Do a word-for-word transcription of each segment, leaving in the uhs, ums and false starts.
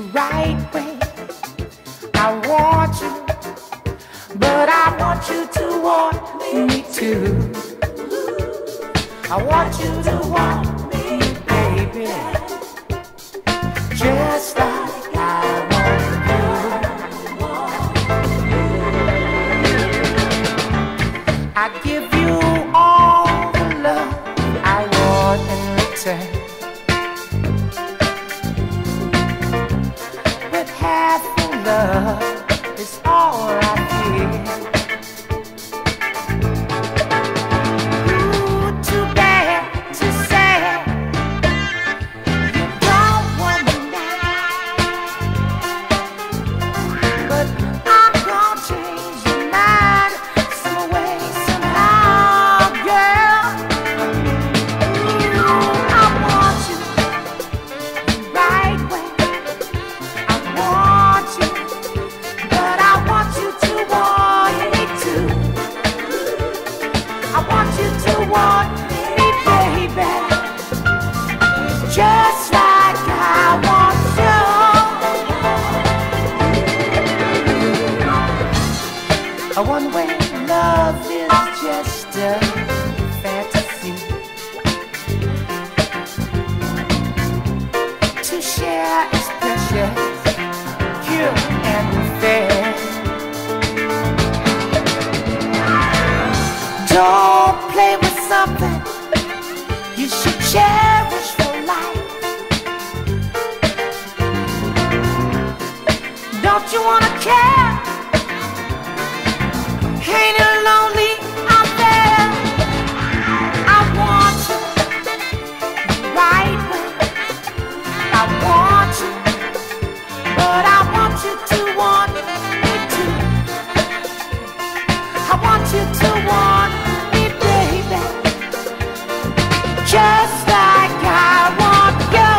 right way. I want you, but I want you to want me too. I want you to want me, baby, just like I want you. I give you all the love I want in return, but half the love is all I feel. A one-way love is just a fantasy. To share is precious, pure and fair. Don't play with something you should cherish for life. Don't you wanna care? Ain't it lonely out there? I want you right way. I want you, but I want you to want me too. I want you to want me, baby, just like I want you.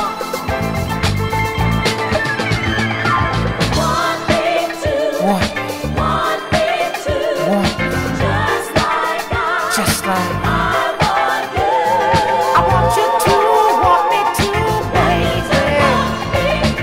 Want me to. Want. Just like I want you. I want you to want me too, baby. Want me,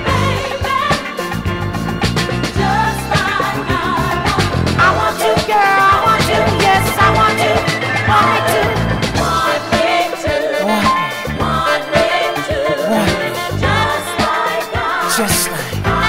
baby. Just like I want. I want you, girl. I want you. Yes, I want you. Want me too. Want me too. Want me. Want me too. Want me. Just like I. Just like.